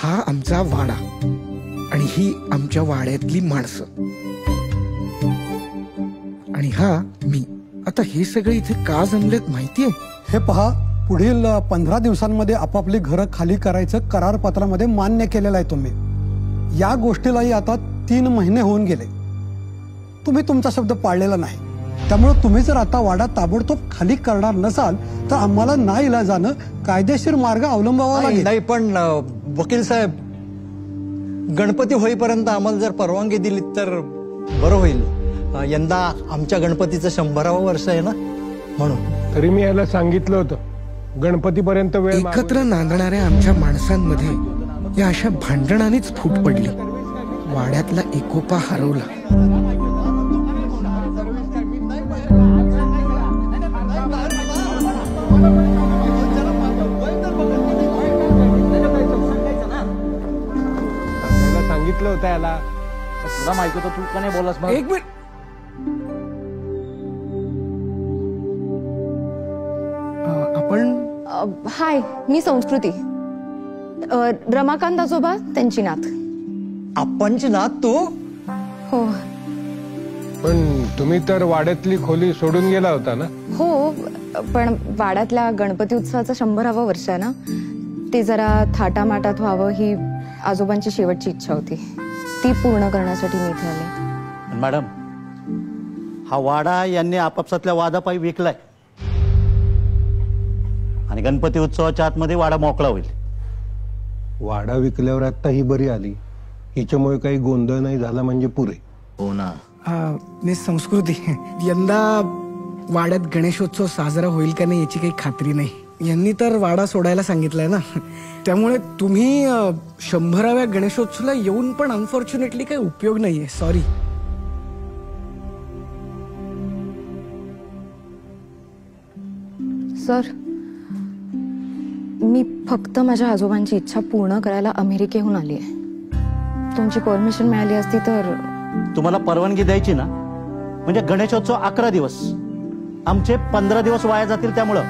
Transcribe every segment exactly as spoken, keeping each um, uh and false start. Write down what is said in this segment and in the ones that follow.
हा आमचा वाडा आणि ही आमच्या वाड्यातली माणसं आणि हा मी. आता हे सगळे इथे का जमलेत माहितीये? हे पहा, पुढील पंधरा दिवसांमध्ये आपापली घरं खाली करायचं करार पत्रामध्ये मान्य केलेलं आहे तुम्ही. या गोष्टीलाही आता तीन महिने होऊन गेले. तुम्ही तुमचा शब्द पाळलेला नाही. त्यामुळे तुम्ही जर आता वाडा ताबडतोब खाली करणार नसाल तर आम्हाला नाईलाजानं कायदेशीर मार्ग अवलंबावा लागेल. नाही पण वकील साहेब, गणपती होईपर्यंत आम्हाला जर परवानगी दिली तर बरं होईल. यंदा आमच्या गणपतीचं शंभरावं वर्ष आहे ना, म्हणून. तरी मी याला सांगितलं होतं गणपतीपर्यंत वेळ. एकत्र नांदणाऱ्या आमच्या माणसांमध्ये या अशा भांडणानेच फूट पडली. वाड्यातला एकोपा हरवला. सांगितलं होतं याला. तुला माहिती होतं, तू का नाही बोललास? एक मिनिट. आपण हाय, मी संस्कृती. रमाकांत आजोबा त्यांची नात. आपणची नात तू? हो. पण तुम्ही तर वाड्यातली खोली सोडून गेला होता ना? हो, पण वाड्यातल्या गणपती उत्सवाचं शंभरावं वर्ष आहे ना, ते जरा थाटामाटात व्हावं ही आजोबांची शेवटची इच्छा होती. ती पूर्ण करण्यासाठी मी इथे आले. मॅडम, हा वाडा यांनी आपापसातल्या वादापायी विकलाय आणि गणपती उत्सवाच्या आतमध्ये वाडा मोकळा होईल. वाडा विकल्यावर आता ही बरी आली, हिच्यामुळे काही गोंधळ नाही झाला म्हणजे पुरे. हो ना. मी संस्कृती, यंदा वाड्यात गणेशोत्सव साजरा होईल का नाही याची काही खात्री नाही. यांनी तर वाडा सोडायला सांगितलंय ना, त्यामुळे तुम्ही शंभराव्या गणेशोत्सवाला येऊन पण अनफॉर्च्युनेटली काही उपयोग नाहीये. सॉरी. सर, मी फक्त माझ्या आजोबांची इच्छा पूर्ण करायला अमेरिकेहून आली आहे. तुमची परमिशन मिळाली असती तर. तुम्हाला परवानगी द्यायची ना, म्हणजे गणेशोत्सव अकरा दिवस, आमचे पंधरा दिवस वाया जातील. त्यामुळं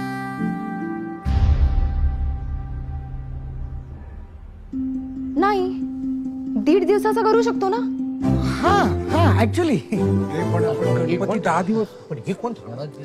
नाही, दीड दिवसाचा करू शकतो ना. हा हा ऍक्च्युली गणपती दहा दिवस. पण हे कोण?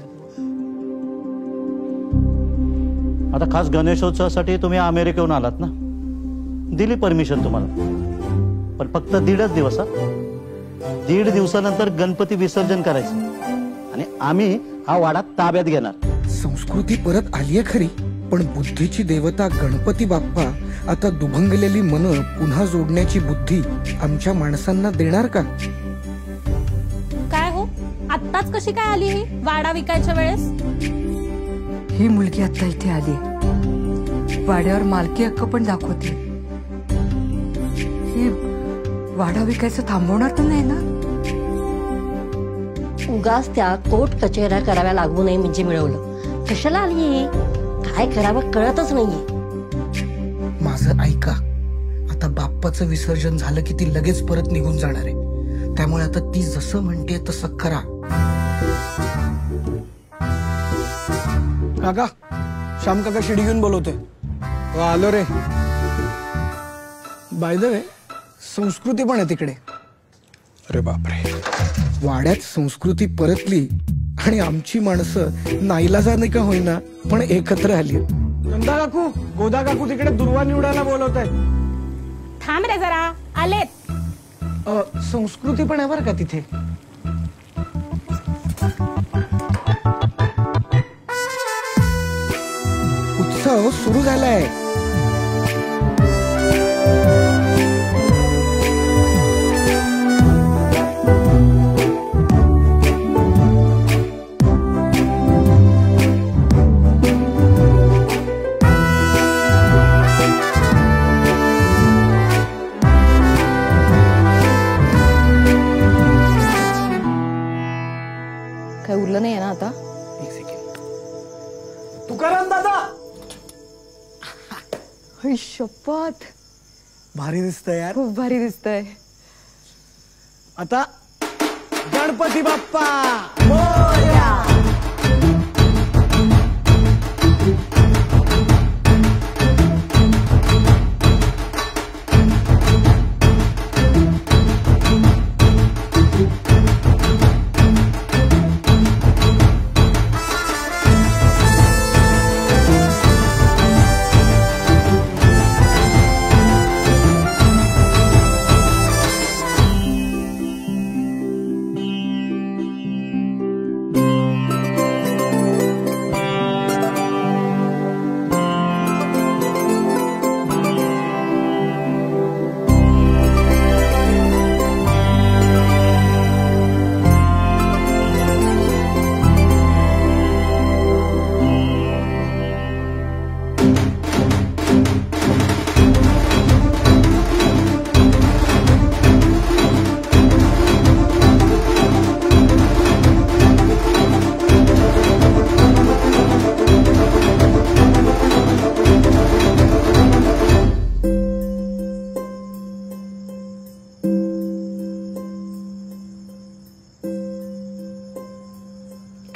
आता खास गणेशोत्सवासाठी तुम्ही अमेरिकेहून आलात ना, दिली परमिशन तुम्हाला, पण फक्त दीडच दिवस. दीड दिवसानंतर गणपती विसर्जन करायचं आणि आम्ही हा वाडा ताब्यात घेणार. संस्कृती परत आलीये खरी, पण बुद्धीची देवता गणपती बाप्पा आता दुभंगलेली मन पुन्हा जोडण्याची बुद्धी आमच्या माणसांना देणार का? काय हो, आत्ताच कशी काय आली ही वाडा विकायच्या वेळेस? ही मुलगी आता इथे आली, वाड्यावर मालकी हक्क पण दाखवते. ही वाडा विकायचं थांबवणार तर नाही ना? उगाच त्या कोर्ट कचेऱ्या कराव्या लागू नये म्हणजे मिळवलं. कशाला आली? काय करावं कळतच नाहीये. माझं ऐका, आता बाप्पाचं विसर्जन झालं की ती लगेच परत निघून जाणार आहे. त्यामुळे आता ती जसं म्हणते तसं करा. काका, श्याम काका शिडी घेऊन बोलवते. आलो रे. बाय द वे, संस्कृती पण आहे तिकडे. अरे बापरे. वाड्यात संस्कृती परतली आणि आमची माणसं नाईलाजाने का होईना पण एकत्र आली. नंदा काकू, गोदा काकू तिकडे दुर्वा निवडायला बोलवत आहेत. थांब रे जरा, आलेत. संस्कृती पण आहे बरं का तिथे. उत्सव सुरू झालाय. काही उरलं नाही ना आता? एक सेकंड. तुकाराम दादा, शपथ, भारी दिसतंय यार. खूप भारी दिसतंय. आता गणपती बाप्पा मोरया.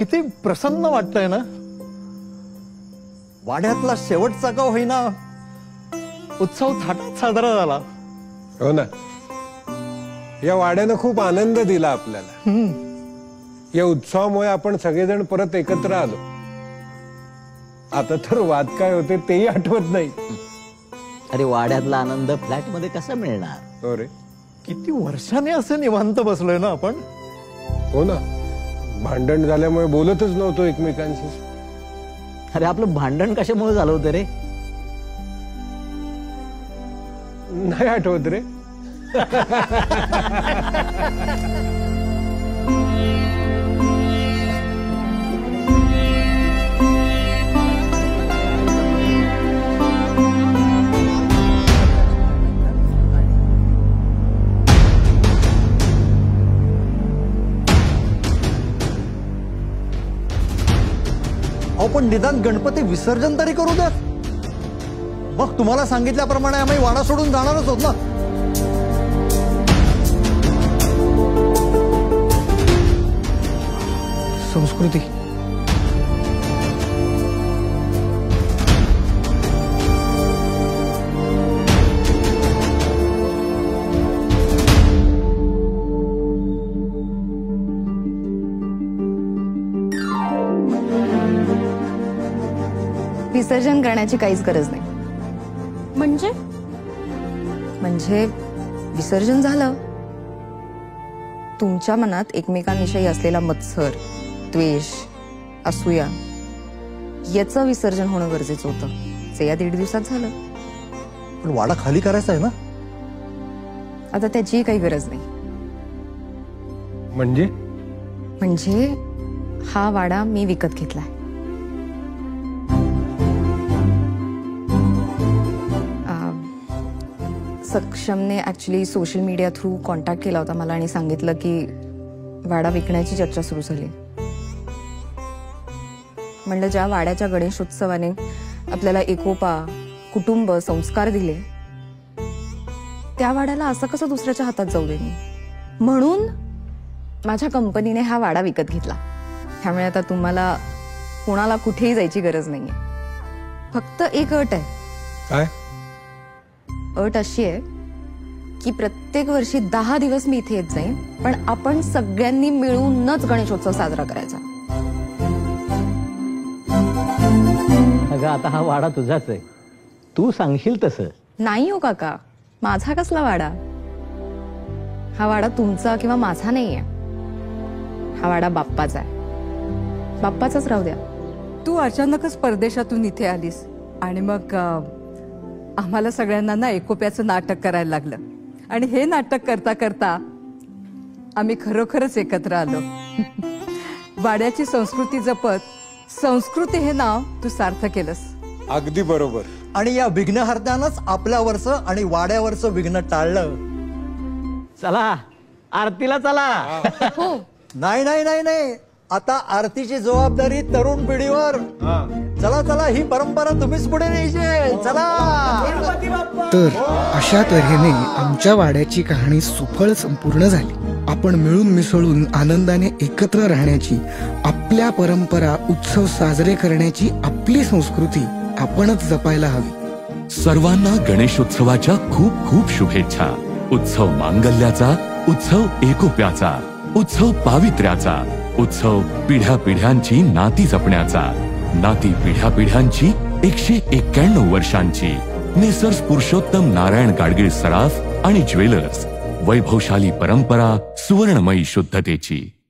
किती प्रसन्न वाटतंय ना. वाड्यातला शेवटचा का होईना उत्सव थाटात साजरा झाला. हो ना. या वाड्यानं खूप आनंद दिला आपल्याला. या उत्सवामुळे आपण सगळेजण परत एकत्र आलो. आता तर वाद काय होते तेही आठवत नाही. अरे वाड्यातला आनंद फ्लॅट मध्ये कसा मिळणार. हो रे. किती वर्षाने असं निवांत बसलोय ना आपण. हो ना. भांडण झाल्यामुळे बोलतच नव्हतो एकमेकांशी. अरे आपलं भांडण कशामुळे झालं होतं रे. नाही आठवत रे. आपण निदान गणपती विसर्जन तरी करू द्या. मग तुम्हाला सांगितल्याप्रमाणे आम्ही वाडा सोडून जाणारच होत ना. संस्कृती, विसर्जन करण्याची काहीच गरज नाही. म्हणजे म्हणजे विसर्जन झालं. तुमच्या मनात एकमेकांविषयी असलेला मत्सर, द्वेष, असूया याचं विसर्जन होणं गरजेचं होतं. जे या दीड दिवसात झालं. पण वाडा खाली करायचा आहे ना. आता त्याची काही गरज नाही. म्हणजे म्हणजे हा वाडा मी विकत घेतलाय. सक्षमने actually social media through contact केला होता मला आणि सांगितलं की वाडा विकण्याची चर्चा सुरू झाली. म्हणलं ज्या वाड्याच्या गणेशोत्सवाने आपल्याला एकोपा, कुटुंब, संस्कार दिले त्या वाड्याला असं कसं दुसऱ्याच्या हातात जाऊ दे मी. म्हणून माझ्या कंपनीने हा वाडा विकत घेतला. त्यामुळे आता तुम्हाला कोणाला कुठेही जायची गरज नाहीये. फक्त एक अट आहे. काय? अट अशी आहे की प्रत्येक वर्षी दहा दिवस मी इथे येत जाईन, पण आपण सगळ्यांनी मिळूनच गणेशोत्सव साजरा करायचा. अगं आता हा वाडा तुझाच आहे. तू सांगशील तसं. नाही हो काका, माझा कसला वाडा. हा वाडा तुमचा किंवा माझा नाहीये. हा वाडा बाप्पाचा आहे. बाप्पाचाच राहू द्या. तू अचानकच परदेशातून इथे आलीस आणि मग आम्हाला सगळ्यांना ना एकोप्याचं नाटक करायला लागलं. आणि हे नाटक करता करता आम्ही खरोखरच एकत्र आलो. वाड्याची संस्कृती जपत संस्कृती हे नाव तू सार्थ केलंस. अगदी बरोबर. आणि या विघ्नहर्त्यानंच आपल्यावरचं आणि वाड्यावरचं विघ्न टाळलं. चला आरतीला चला. हो. नाही नाही नाही नाही आता आरतीची जबाबदारी तरुण पिढीवर. चला चला ही परंपरा तुम्हीच पुढे न्यायची. चला. तर अशा तऱ्हेने आमच्या वाड्याची कहाणी सुफळ संपूर्ण झाली. आपण मिळून मिसळून आनंदाने एकत्र राहण्याची, आपल्या परंपरा, उत्सव साजरे करण्याची आपली संस्कृती आपणच जपायला हवी. सर्वांना गणेशोत्सवाच्या खूप खूप शुभेच्छा. उत्सव मांगल्याचा, उत्सव एकोप्याचा, उत्सव पावित्र्याचा, उत्सव पिढ्या पिढ्यांची नाती जपण्याचा, नाती पिढ्या पिढ्यांची एकशे एक्क्याण्णव वर्षांची. मेसर्स पुरुषोत्तम नारायण गाडगीळ सराफ आणि ज्वेलर्स. वैभवशाली परंपरा, सुवर्णमयी शुद्धतेची.